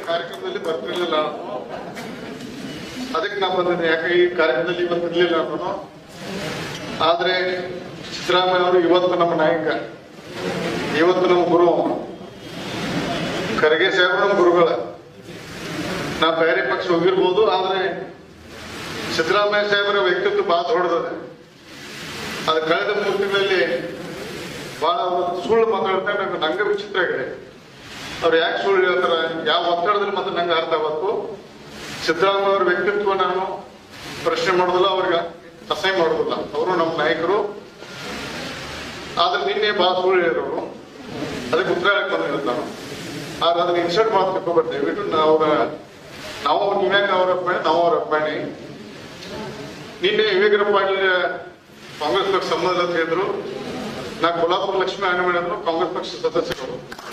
ಕಾರ್ಯಕ್ರಮದಲ್ಲಿ ಬರ್ತಿರ್ಲಿಲ್ಲ. ಅದಕ್ಕೆ ನಾ ಬಂದಿದ್ದೆ. ಯಾಕೆ ಈ ಕಾರ್ಯಕ್ರಮದಲ್ಲಿ ಇವತ್ತು ಇರ್ಲಿಲ್ಲ ನಾನು. ಆದ್ರೆ ಸಿದ್ದರಾಮಯ್ಯ ಅವರು ಇವತ್ತು ನಮ್ಮ ನಾಯಕ, ಇವತ್ತು ನಮ್ಮ ಗುರು. ಖರ್ಗೆ ಸಾಹೇಬರು ನಮ್ಮ ಗುರುಗಳ. ನಾ ಬೇರೆ ಪಕ್ಷ ಹೋಗಿರ್ಬೋದು, ಆದ್ರೆ ಸಿದ್ದರಾಮಯ್ಯ ಸಾಹೇಬರ ವ್ಯಕ್ತಿತ್ವ ಬಹಳ ದೊಡ್ಡದಿದೆ. ಅದು ಕಳೆದ 3 ತಿಂಗಳಲ್ಲಿ ಬಹಳ ಸುಳ್ಳು ಮಾತಾಡ್ತಾರೆ. ನಂಗೆ ವಿಚಿತ್ರ ಆಗಿದೆ ಅವ್ರು ಯಾಕೆ ಸುಳ್ಳು ಹೇಳ್ತಾರ, ಯಾವ ಒತ್ತಡದಲ್ಲಿ ಮತ್ತೆ ನಂಗೆ ಅರ್ಥ ಆಗುತ್ತೆ. ಸಿದ್ದರಾಮಯ್ಯ ಅವ್ರ ವ್ಯಕ್ತಿತ್ವ ನಾನು ಪ್ರಶ್ನೆ ಮಾಡೋದಿಲ್ಲ, ಅವ್ರಿಗೆ ಅಸಹ್ಯ ಮಾಡೋದಿಲ್ಲ. ಅವರು ನಮ್ಮ ನಾಯಕರು. ಆದ್ರೆ ನಿನ್ನೆ ಬಹಳ ಸುಳ್ಳು ಹೇಳಿರೋರು, ಅದಕ್ಕೆ ಉತ್ತರ ಹೇಳಕ್ ಬಂದಿರೋದು ನಾನು. ಆದ್ರೆ ಅದನ್ನ ಇನ್ಸರ್ಟ್ ಮಾಡ್ಬೇಕು. ದಯವಿಟ್ಟು ನಾವು ನೀವ್ಯಾಗ ಅವ್ರ ಅಭಿಮಾನಿ, ನಾವು ಅವ್ರ ಅಭಿಮಾನಿ. ನಿನ್ನೆ ವಿವೇಕರ ಪಾಟೀಲ್ ಕಾಂಗ್ರೆಸ್ ಪಕ್ಷ ಸಂಬಂಧ ಅಂತ ಹೇಳಿದ್ರು. ನಾ ಕೊಲ್ಲಾಪುರ ಲಕ್ಷ್ಮೀ ಆನೆ ಮಾಡಿದ್ರು ಕಾಂಗ್ರೆಸ್ ಪಕ್ಷ ಸದಸ್ಯರು.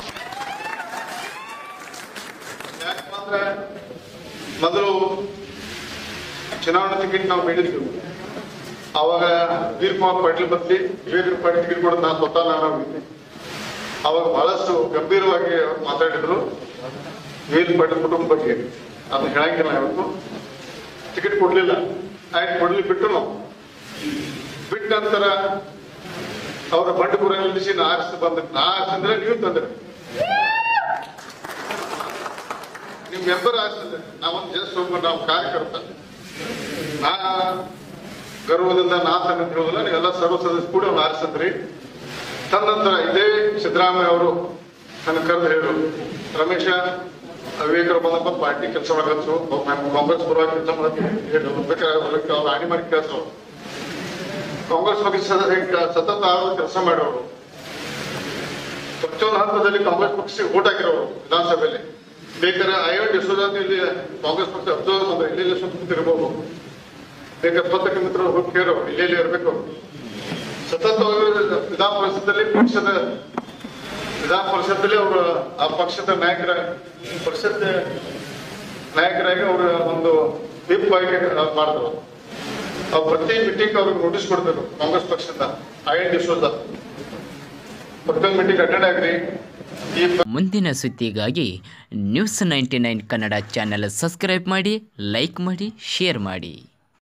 ಯಾಕಂದ್ರೆ ಮೊದಲು ಚುನಾವಣಾ ಟಿಕೆಟ್ ನಾವು ನೀಡಿದ್ವಿ. ಅವಾಗ ವೀರಕುಮಾರ್ ಪಾಟೀಲ್ ಬದಲಿ ವಿವೇಕರ ಪಾಟೀಲ್ ಟಿಕೆಟ್ ಕೊಡೋದು ನಾನು ಸ್ವತಃ ನಾನು. ಅವಾಗ ಬಹಳಷ್ಟು ಗಂಭೀರವಾಗಿ ಮಾತಾಡಿದ್ರು ವೀರ ಪಾಟೀಲ್ ಕುಟುಂಬ ಬಗ್ಗೆ. ಅದನ್ನ ಹೇಳಂಗಿಲ್ಲ. ಇವತ್ತು ಟಿಕೆಟ್ ಕೊಡ್ಲಿಲ್ಲ, ಆಯ್ತು ಕೊಡ್ಲಿ ಬಿಟ್ಟು ನಾವು ಬಿಟ್ಟ ನಂತರ ಅವರ ಬಂಡಪುರ ನಿಲ್ಲಿಸಿ ನಾ ಆರಿಸಿ ಬಂದ. ನಾ ಆರಿಸಿದ್ರೆ ನೀವು ತಂದ್ರೆ, ನಿಮ್ ಮೆಂಬರ್ ಆರಿಸಿದ್ರೆ, ನಾವೊಂದು ಜಸ್ಟ್ ಒಬ್ಬ ನಾವು ಕಾರ್ಯಕರ್ತ. ನಾ ಗರ್ವದಿಂದ ನಾ ತಂದು ಹೇಳೋದಿಲ್ಲ, ನೀವೆಲ್ಲ ಸರ್ವ ಸದಸ್ಯ ಕೂಡ ಅವ್ನು ಆರಿಸಿದ್ರಿ. ತದನಂತರ ಇದೇ ಸಿದ್ದರಾಮಯ್ಯ ಅವರು ನನ್ನ ಕರೆದು ಹೇಳು, ರಮೇಶ ವಿವೇಕರು ಬಂದಪ್ಪ ಪಾರ್ಟಿ ಕೆಲಸ ಮಾಡಲು ಕಾಂಗ್ರೆಸ್ ಪರವಾಗಿ ಕೆಲಸ ಮಾಡಬೇಕಾದ್ರೆ ಅವ್ರು ಆಣಿ ಮಾಡಿ ಕೆಲಸ. ಕಾಂಗ್ರೆಸ್ ಪಕ್ಷ ಸತತ ಕೆಲಸ ಮಾಡೋರು, ಪ್ರತಿಯೊಂದು ಹಂತದಲ್ಲಿ ಕಾಂಗ್ರೆಸ್ ಪಕ್ಷಕ್ಕೆ ಓಟ್ ಹಾಕಿರೋರು. ವಿಧಾನಸಭೆಯಲ್ಲಿ ಬೇಕಾದ್ರೆ ಐವನ್ ಡಿಸೋಜ ಇಲ್ಲಿ ಕಾಂಗ್ರೆಸ್ ಪಕ್ಷ ಅಬ್ಸರ್ವ್ ಬಂದ್ರೆ ಇಲ್ಲಿ ಸುತ್ತಿರ್ಬೋದು. ಬೇಕಾದ್ರೆ ಸ್ವತಂತ್ರ ಮಿತ್ರರು ಹೋಗಿ ಕೇಳೋರು, ಇಲ್ಲೆಲ್ಲಿ ಇರ್ಬೇಕು. ಸತತ ವಿಧಾನ ಪರಿಷತ್ತಲ್ಲಿ ಅವರು ಆ ಪಕ್ಷದ ನಾಯಕರಾಗಿ ಅವರ ಒಂದು ವಿಪ್ ಆಗಿ ಮಾಡಿದ್ರು. ಅವ್ರು ಪ್ರತಿ ಮೀಟಿಂಗ್ ಅವ್ರಿಗೆ ನೋಟಿಸ್ ಕೊಡ್ತಾರೆ ಕಾಂಗ್ರೆಸ್ ಪಕ್ಷದ ಐಎನ್ ಡಿಸೋಜ. ಪ್ರತಿಯೊಂದು ಮೀಟಿಂಗ್ ಅಟೆಂಡ್ ಆಗ್ರಿ. ಮುಂದಿನ ಸುದ್ದಿಗಾಗಿ ನ್ಯೂಸ್ 99 ಕನ್ನಡ ಚಾನೆಲ್ ಸಬ್ಸ್ಕ್ರೈಬ್ ಮಾಡಿ, ಲೈಕ್ ಮಾಡಿ, ಶೇರ್ ಮಾಡಿ.